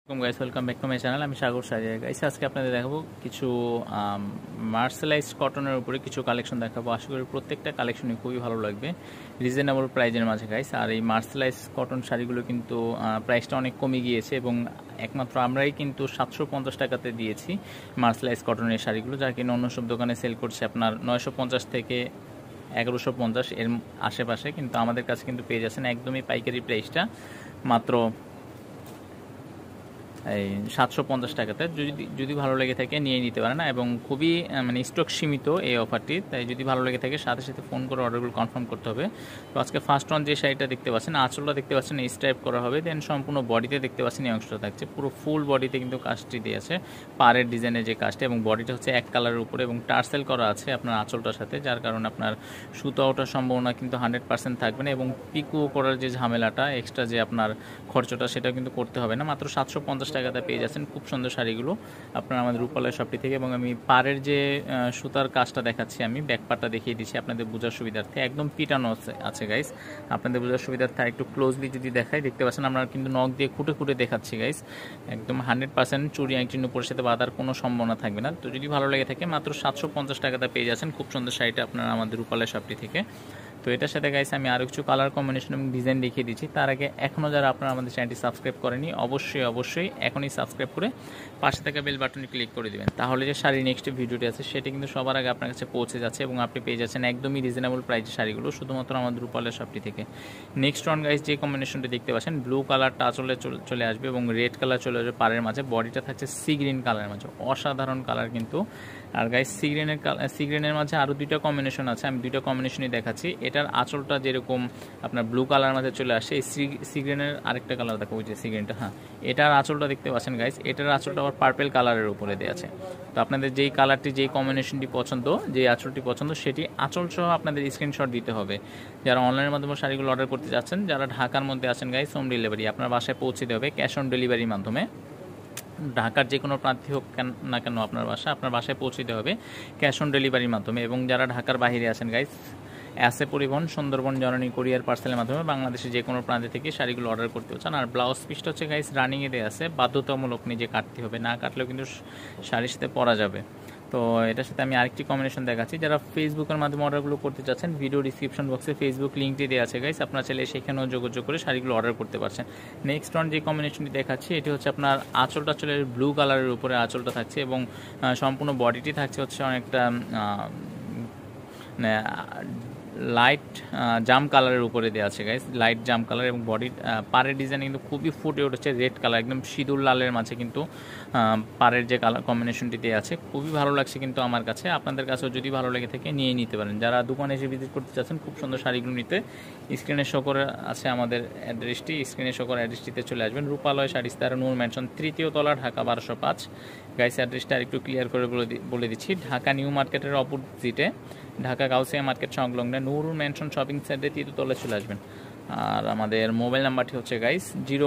Guys welcome back to my channel. আমি সাগর সাজিয়া। Guys আজকে আপনাদের দেখাবো কিছু মার্শালাইজড কটনের উপরে কিছু কালেকশন দেখাবো। আশা করি প্রত্যেকটা কালেকশনই খুবই ভালো লাগবে রিজনেবল প্রাইজের মাঝে গাইস। আর এই মার্শালাইজ কটন শাড়িগুলো কিন্তু প্রাইসটা অনেক কমে গিয়েছে এবং একমাত্র আমরাই কিন্তু 750 টাকাতে দিয়েছি মার্শালাইজ কটনের শাড়িগুলো, যা কিনা অন্য সব দোকানে সেল করছে আপনার 950 থেকে 1150 এর আশেপাশে, কিন্তু আমাদের কাছে কিন্তু পেয়ে যাচ্ছেন একদমই পাইকারি প্রাইসটা মাত্র এই 750 টাকাতে। যদি ভালো লেগে থাকে নিয়ে নিতে পারেন এবং খুবই মানে স্টক সীমিত এই অফারটি, তাই যদি ভালো লেগে থাকে সাথে সাথে ফোন করে অর্ডারগুলো কনফার্ম করতে হবে। তো আজকে ফার্স্ট অন যে শাড়িটা দেখতে পাচ্ছেন, আঁচলটা দেখতে পাচ্ছেন এই স্টাইপ করা হবে, দেন সম্পূর্ণ বডিতে দেখতে পাচ্ছেন এই অংশটা থাকছে, পুরো ফুল বডিতে কিন্তু কাজটি দিয়ে আছে, পাড়ের ডিজাইনের যে কাজটা, এবং বডিটা হচ্ছে এক কালারের উপরে এবং টার্সেল করা আছে আপনার আঁচলটার সাথে, যার কারণে আপনার সুতো ওঠার সম্ভাবনা কিন্তু 100% থাকবে না এবং পিকো করার যে ঝামেলাটা এক্সট্রা যে আপনার খরচটা সেটা কিন্তু করতে হবে না। মাত্র 750 টাকাতে পেয়ে যাচ্ছেন খুব সুন্দর শাড়িগুলো আপনারা আমাদের রূপালয় শপটি থেকে। এবং আমি পাড়ের যে সুতার কাজটা দেখাচ্ছি, আমি ব্যাক পার্টটা দেখিয়ে দিচ্ছি আপনাদের বোঝার সুবিধার্থে, একদম পিটানো আছে গাইস। আপনাদের বোঝার সুবিধার্থে একটু ক্লোজলি যদি দেখাই, দেখতে পাচ্ছেন আমরা কিন্তু নখ দিয়ে খুঁটে খুঁটে দেখাচ্ছি গাইস, একদম 100% চুরি আংটির উপরের সাথে বাঁধার কোনো সম্ভাবনা থাকবে না। তো যদি ভালো লেগে থাকে মাত্র 750 টাকাতে পেয়ে যাচ্ছেন খুব সুন্দর শাড়িটা আপনারা আমাদের রূপালয় শপটি থেকে। তো এটার সাথে গাইস আমি আরও কিছু কালার কম্বিনেশন এবং ডিজাইন দেখিয়ে দিচ্ছি। তার আগে এখনও যারা আপনারা আমাদের চ্যানেলটি সাবস্ক্রাইব করেনি, অবশ্যই এখনই সাবস্ক্রাইব করে পাশে থাকা বেল বাটনে ক্লিক করে দিবেন, তাহলে যে শাড়ির নেক্সট ভিডিওটি আছে সেটা কিন্তু সবার আগে আপনার কাছে পৌঁছে যাচ্ছে এবং আপনি পেয়ে যাচ্ছেন একদমই রিজনেবল প্রাইসের শাড়িগুলো শুধুমাত্র আমাদের রূপালয় শপটি থেকে। নেক্সট ওয়ান গাইস যে কম্বিনেশনটি দেখতে পাচ্ছেন, ব্লু কালারটা চলে আসবে এবং রেড কালার চলে আসবে পাড়ের মাঝে, বডিটা থাকছে সি গ্রিন কালারের মাঝে, অসাধারণ কালার কিন্তু। আর গাইস সি গ্রিনের মাঝে আরও দুইটা কম্বিনেশন আছে, আমি দুইটা কম্বিনেশনই দেখাচ্ছি। এটার আঁচলটা যেরকম আপনার ব্লু কালার মাঝে চলে আসে, এই সি গ্রিনের আরেকটা কালার দেখো, ওই যে সি গ্রিনটা, হ্যাঁ এটার আঁচলটা দেখতে পাচ্ছেন গাইস, এটার আঁচলটা আবার পার্পেল কালারের উপরে দেওয়া আছে। তো আপনাদের যেই কালারটি যেই কম্বিনেশনটি পছন্দ, যেই আঁচলটি পছন্দ, সেটি আঁচল সহ আপনাদের স্ক্রিনশট দিতে হবে। যারা অনলাইনের মাধ্যমে শাড়িগুলো অর্ডার করতে যাচ্ছেন, যারা ঢাকার মধ্যে আছেন গাইস, হোম ডেলিভারি আপনার বাসায় পৌঁছে দেবে ক্যাশ অন ডেলিভারির মাধ্যমে। ঢাকার যে কোনো প্রান্তে হোক না কেন আপনার বাসায় পৌঁছে দিতে হবে ক্যাশ অন ডেলিভারির মাধ্যমে। এবং যারা ঢাকার বাইরে আছেন গাইস, অ্যাসে পরিবহন, সুন্দরবন, জননী কুরিয়ার পার্সেলের মাধ্যমে বাংলাদেশের যে কোনো প্রান্তে থেকে শাড়িগুলো অর্ডার করতে চান। আর ব্লাউজ পিসটা হচ্ছে গাইস রানিংয়ে দেওয়া আছে, বাধ্যতামূলক নিজে কাটতে হবে, না কাটলেও কিন্তু শাড়ির সাথে পরা যাবে। তো এটার সাথে আমি আরেকটি কম্বিনেশন দেখাচ্ছি। যারা ফেসবুকের মাধ্যমে অর্ডারগুলো করতে চাচ্ছেন, ভিডিও ডিসক্রিপশন বক্সে ফেসবুক লিঙ্কটি দেওয়া আছে গাইস, আপনারা চাইলে সেখানেও যোগাযোগ করে শাড়িগুলো অর্ডার করতে পারছেন। নেক্সট ওয়ান যে কম্বিনেশনটি দেখাচ্ছি, এটি হচ্ছে আপনার আঁচলটা চলে ব্লু কালারের উপরে আঁচলটা থাকছে এবং সম্পূর্ণ বডিটি থাকছে হচ্ছে অনেকটা লাইট জাম কালারের উপরে দেওয়া আছে গাইস, লাইট জাম কালার, এবং বডির পাড়ের ডিজাইন কিন্তু খুবই ফুটে উঠেছে রেড কালার, একদম সিঁদুর লালের মাঝে কিন্তু পাড়ের যে কালার কম্বিনেশনটি দেওয়া আছে খুবই ভালো লাগছে কিন্তু আমার কাছে। আপনাদের কাছেও যদি ভালো লেগে থাকে নিয়ে নিতে পারেন। যারা দোকানে এসে ভিজিট করতে চাচ্ছেন খুব সুন্দর শাড়িগুলো নিতে, স্ক্রিনে শো করে আছে আমাদের অ্যাড্রেসটি, স্ক্রিনে শো করা অ্যাড্রেসটিতে চলে আসবেন। রূপালয় শাড়িস্তারা, নূর ম্যানশন, 3য় তলা, ঢাকা 1205 গাইস। অ্যাড্রেসটা আরেকটু ক্লিয়ার করে বলে দিচ্ছি, ঢাকা নিউ মার্কেটের অপোজিটে, ঢাকা গাউসিয়া মার্কেট সংলগ্নে নূর ম্যানশন শপিং সেন্টারে 3য় তলায় চলে আসবেন। আর আমাদের মোবাইল নাম্বারটি হচ্ছে গাইস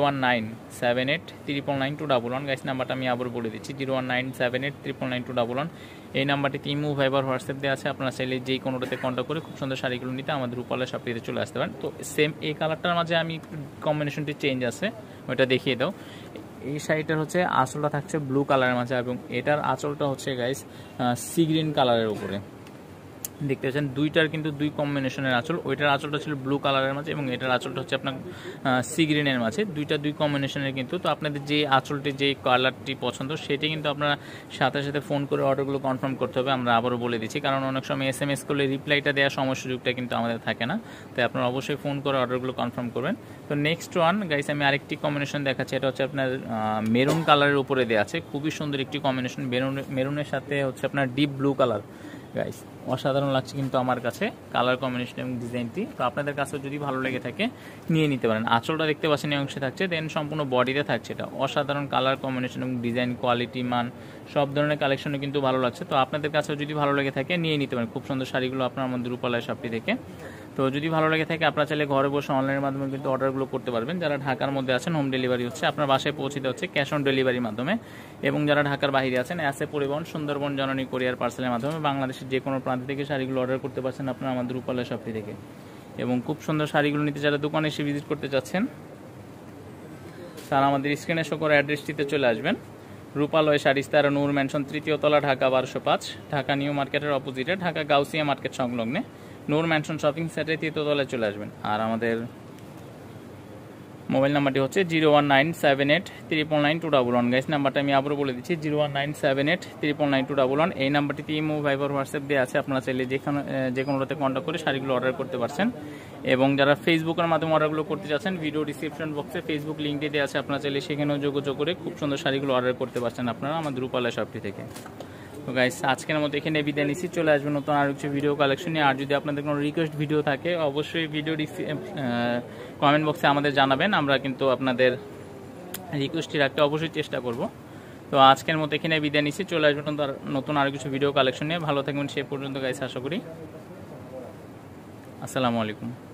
01978999211 গাইস। নাম্বারটা আমি আবার বলে দিচ্ছি, 01978999211। এই নাম্বারটিতে ইমো, ভাইবার, হোয়াটসঅ্যাপ দেওয়া আছে, আপনারা চাইলে যেই কোনোটাতে কন্ট্যাক্ট করে খুব সুন্দর শাড়িগুলো নিতে আমাদের রূপালয় শপটিতে চলে আসতে পারেন। তো সেম এই কালারটার মাঝে আমি একটু কম্বিনেশনটি চেঞ্জ আছে, ওইটা দেখিয়ে দাও। এই শাড়িটার হচ্ছে আঁচলটা থাকছে ব্লু কালারের মাঝে এবং এটার আঁচলটা হচ্ছে গাইস সি গ্রিন কালারের উপরে দেখতে পাচ্ছেন। দুইটার কিন্তু দুই কম্বিনেশনের আঁচল, ওইটার আঁচলটা ছিল ব্লু কালারের মাঝে এবং এটার আঁচলটা হচ্ছে আপনার সি গ্রিনের মাঝে, দুই কম্বিনেশনের কিন্তু। তো আপনাদের যে আঁচলটি যে কালারটি পছন্দ সেটি কিন্তু আপনারা সাথে সাথে ফোন করে অর্ডারগুলো কনফার্ম করতে হবে, আমরা আবারও বলে দিচ্ছি, কারণ অনেক সময় SMS করলে রিপ্লাইটা দেওয়ার সময় সুযোগটা কিন্তু আমাদের থাকে না, তাই আপনারা অবশ্যই ফোন করে অর্ডারগুলো কনফার্ম করবেন। তো নেক্সট ওয়ান গাইস আমি আরেকটি কম্বিনেশন দেখাচ্ছি, এটা হচ্ছে আপনার মেরুন কালারের উপরে দেওয়া আছে, খুবই সুন্দর একটি কম্বিনেশন, মেরুনের সাথে হচ্ছে আপনার ডিপ ব্লু কালার গাইস, অসাধারণ লাগছে কিন্তু আমার কাছে কালার কম্বিনেশন এবং ডিজাইনটি। তো আপনাদের কাছে যদি ভালো লেগে থাকে নিয়ে নিতে পারেন। আঁচলটা দেখতে পাচ্ছেন এই অংশে থাকছে, দেন সম্পূর্ণ বডিতে থাকছে, এটা অসাধারণ কালার কম্বিনেশন এবং ডিজাইন, কোয়ালিটি, মান সব ধরনের কালেকশনে কিন্তু ভালো লাগছে। তো আপনাদের কাছেও যদি ভালো লেগে থাকে নিয়ে নিতে পারেন খুব সুন্দর শাড়িগুলো আপনার আমাদের রূপালয় শপটি থেকে। তো যদি ভালো লেগে থাকে আপনারা চাইলে ঘরে বসে অনলাইনের মাধ্যমে কিন্তু অর্ডারগুলো করতে পারবেন। যারা ঢাকার মধ্যে আছেন হোম ডেলিভারি হচ্ছে, আপনার বাসায় পৌঁছে দেওয়া হচ্ছে ক্যাশ অন ডেলিভারির মাধ্যমে। এবং যারা ঢাকার বাইরে আছেন অ্যাসে পরিবহন, সুন্দরবন, জননী কুরিয়ার পার্সেলের মাধ্যমে বাংলাদেশের যে কোনো প্রান্ত থেকে শাড়িগুলো অর্ডার করতে পারছেন আপনারা আমাদের রূপালয় শপটি থেকে। এবং খুব সুন্দর শাড়িগুলো নিতে যারা দোকানে এসে ভিজিট করতে চাচ্ছেন স্যার আমাদের স্ক্রিনে শো করা অ্যাড্রেসটিতে চলে আসবেন। রূপালয় শাড়িস্তার নূর ম্যানশন 3য় তলা, ঢাকা 1205, ঢাকা নিউ মার্কেটের অপোজিটে, ঢাকা গাউসিয়া মার্কেট সংলগ্নে নূর ম্যানশন শপিং সেন্টারের 3য় তলায় চলে আসবেন। আর আমাদের মোবাইল নাম্বারটি হচ্ছে 01978399211। গাইস নাম্বারটা আমি আবারও বলে দিচ্ছি, 01978399211। এই নাম্বারটিতে ইমো, ভাইবার, হোয়াটসঅ্যাপ দেওয়া আছে। আপনারা চাইলে যে কোনোটাতে কন্ট্যাক্ট করে শাড়িগুলো অর্ডার করতে পারছেন। এবং যারা ফেসবুকের মাধ্যমে অর্ডারগুলো করতে চাচ্ছেন, ভিডিও ডিসক্রিপশন বক্সে ফেসবুক লিঙ্কটি দেওয়া আছে, আপনারা চাইলে সেখানেও যোগাযোগ করে খুব সুন্দর শাড়িগুলো অর্ডার করতে পারছেন আপনারা আমাদের রূপালয় শপটি থেকে। তো গাইস আজকের মতো এখানে বিদায় নিচ্ছি। চলে আসবেন নতুন আরও কিছু ভিডিও কালেকশন নিয়ে। আর যদি আপনাদের কোনো রিকোয়েস্ট ভিডিও থাকে অবশ্যই ভিডিও কমেন্ট বক্সে আমাদের জানাবেন। আমরা কিন্তু আপনাদের রিকোয়েস্টটি রাখতে অবশ্যই চেষ্টা করব। তো আজকের মতো এখানে বিদায় নিচ্ছি। চলে আসবেন নতুন আরও কিছু ভিডিও কালেকশন নিয়ে। ভালো থাকবেন সে পর্যন্ত গাইস, আশা করি। আসসালামু আলাইকুম।